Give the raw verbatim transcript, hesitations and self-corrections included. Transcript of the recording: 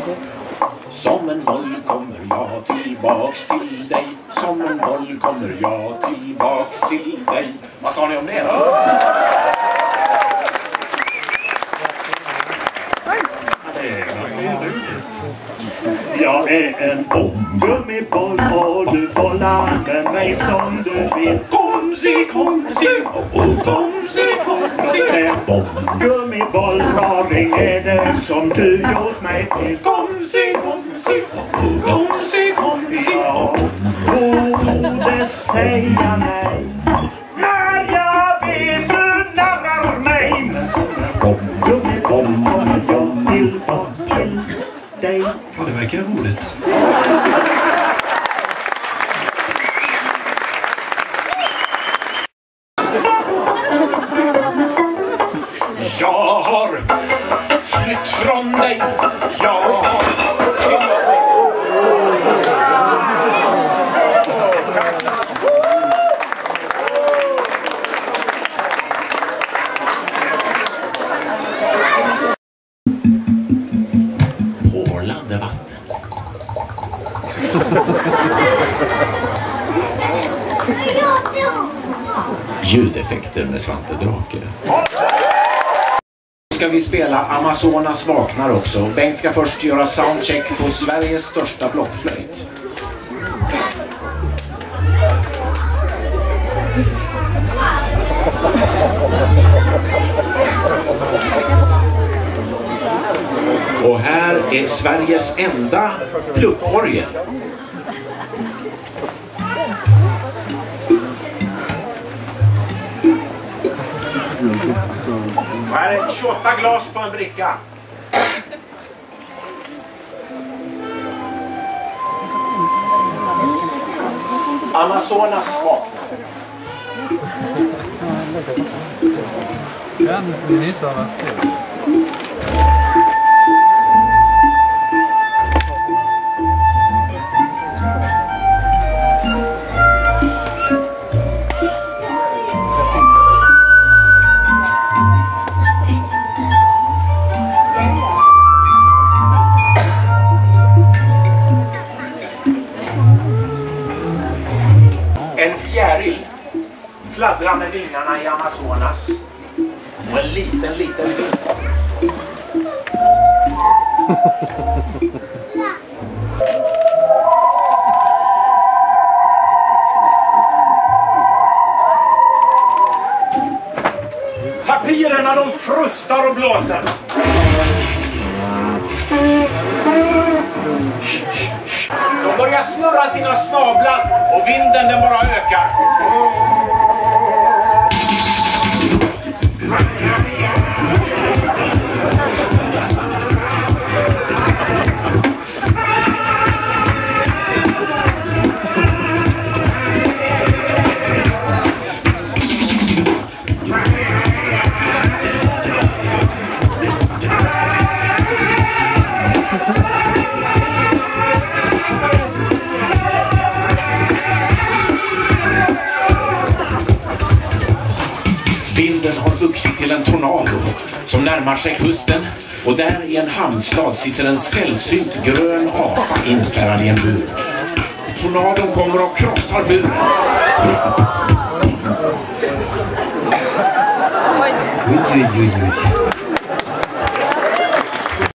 Som en boll kommer jag tillbaks till dig. Som en boll kommer jag tillbaks till dig. Vad sa ni om det då? Jag är en gummboll och du bollar med mig som du vill. Komsi, komsi, komsi, komsi. En gummbollraring är det som du gjort mig till. Komsi, komsi, komsi, komsi. Jag borde säga nej när jag vet du narrar mig. Men som en gummboll kommer jag tillbaks till dig. Ja, det verkar roligt. Jag har flytt från dig. Jag har porlande vatten. Ljudeffekter med Svante Drake. Ska vi spela Amazonas vaknar också. Bengt ska först göra soundcheck på Sveriges största blockflöjt. Och här är Sveriges enda pluckorgel. Och här är tjugoåtta glas på en bricka. Amazonas vaknar. Kan vi hitta nästa? En fjäril fladdrar med vingarna i Amazonas. Och en liten, liten vind. Tapirerna de frustar och blåser. De börjar snurra sina snablar och vinden den bara ökar. Vinden har vuxit till en tornado som närmar sig kusten, och där i en hamnstad sitter en sällsynt grön apa inspärrad i en bur. Tornadon kommer och krossar buren. Oj, oj, oj, oj.